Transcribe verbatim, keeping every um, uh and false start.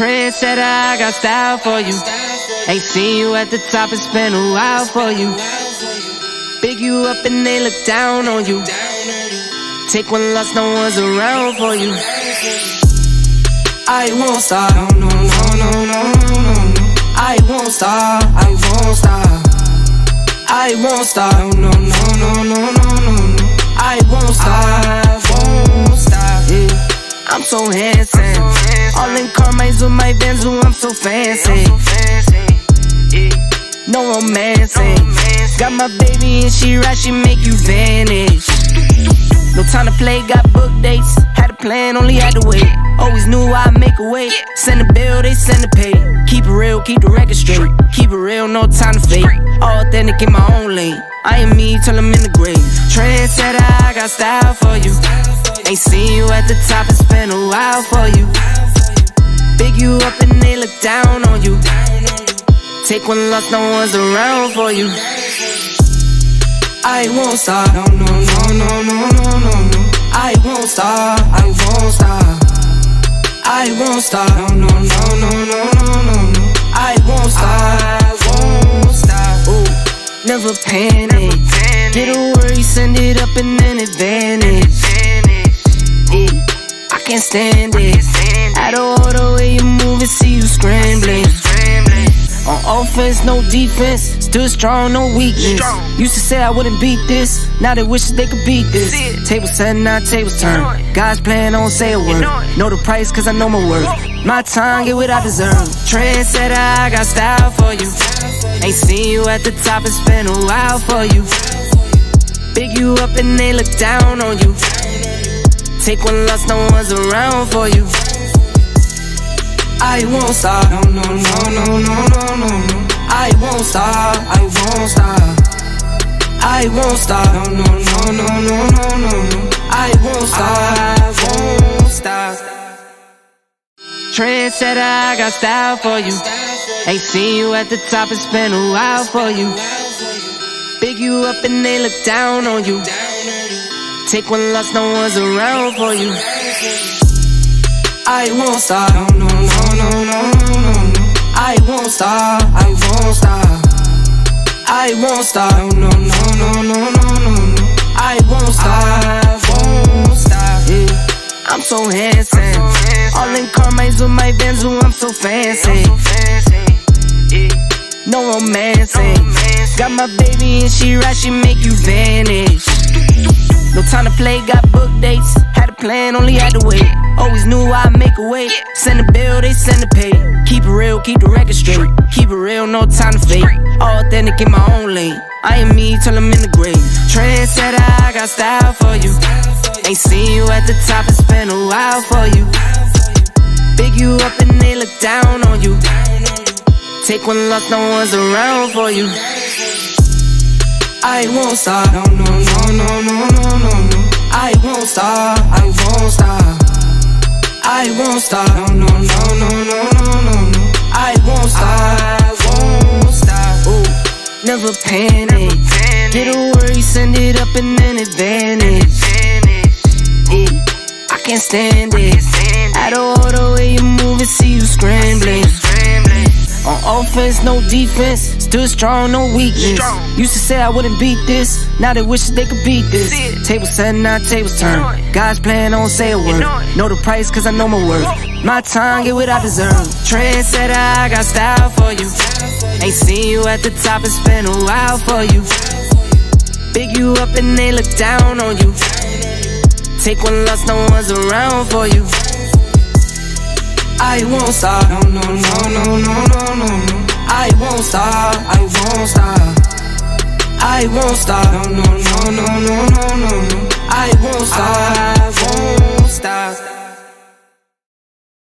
Trendsetter, I got style for you. Ain't seen you at the top, it's been a while for you. Big you up and they look down on you. Take one loss, no one's around for you. I won't stop, no, no, no, no, no, no. I won't stop, I won't stop. I won't stop, no, no, no, no, no, no. I won't stop, won't stop, yeah. I'm so handsome, all in Carmine's with my Vans, ooh, I'm so fancy. No romancing, got my baby and she right, she make you vanish. No time to play, got book dates. Had a plan, only had to wait. Always knew I'd make a way. Send a bill, they send a pay. Keep it real, keep the record straight. Keep it real, no time to fake. All authentic in my own lane. I am me till I'm in the grave. Trendsetter, I got style for you. Ain't seen you at the top, it's been a while for you. Big you up and they look down on you. Take one loss, no one's around for you. I won't stop, no, no, no, no, no, no, no. I won't stop, I won't stop. I won't stop, no, no, no, no, no, no, no. I won't stop, I won't stop. Ooh, never panic. Get a worry, send it up and then advantage. Yeah, I can't stand it. Out of order way you move it, see you scrambling. On offense, no defense. Still strong, no weakness. Used to say I wouldn't beat this. Now they wish they could beat this. Tables set, now tables turn. Guys playing, don't say a word. Know the price, cause I know my worth. My time, get what I deserve. Trendsetter, I got style for you. Ain't seen you at the top, it's been a while for you. Big you up and they look down on you. Take one loss, no one's around for you. I won't stop, no, no, no, no, no, no, no. I won't stop, I won't stop. I won't stop, no, no, no, no, no, no, no. I won't stop, I won't stop. Trendsetter, I got style for you. Ain't seen you at the top, it's been a while for you. Big you up and they look down on you. Take one loss, no one's around for you. I won't stop, no, no, no, no, no, no, no. I won't stop, I won't stop. I won't stop, no, no, no, no, no, no, no. I won't stop, won't stop, yeah. I'm so handsome, all in Carmine's with my Vans, ooh, I'm so fancy. No romancing, got my baby and she right, she make you vanish. No time to play, got book dates. Had a plan, only had to wait. Always knew I'd make a way. Send a bill, they send a pay. Keep it real, keep the record straight. Keep it real, no time to fake. All authentic in my own lane. I am me till I'm in the grave. Trendsetter, I got style for you. Ain't seen you at the top, it's been a while for you. Big you up and they look down on you. Take one loss, no one's around for you. I won't stop, no, no, no, no, no, no, no. I won't stop, I won't stop. I won't stop, no, no, no, no, no, no, no. I won't stop, I won't stop. Ooh, never panic. Get a worry, send it up and then advantage. Yeah, I can't stand it. Out of order way you move it, see you scrambling. On offense, no defense. Still strong, no weakness. Used to say I wouldn't beat this. Now they wish they could beat this. Tables set, now tables turn. Guys playing, don't say a word. Know the price, cause I know my worth. My time, get what I deserve. Trendsetter, I got style for you. Ain't seen you at the top, it's been a while for you. Big you up and they look down on you. Take one loss, no one's around for you. I won't stop, no, no, no, no, no, no, no. I won't stop, I won't stop. I won't stop, no, no, no, no, no, no, no. I won't stop, I won't stop.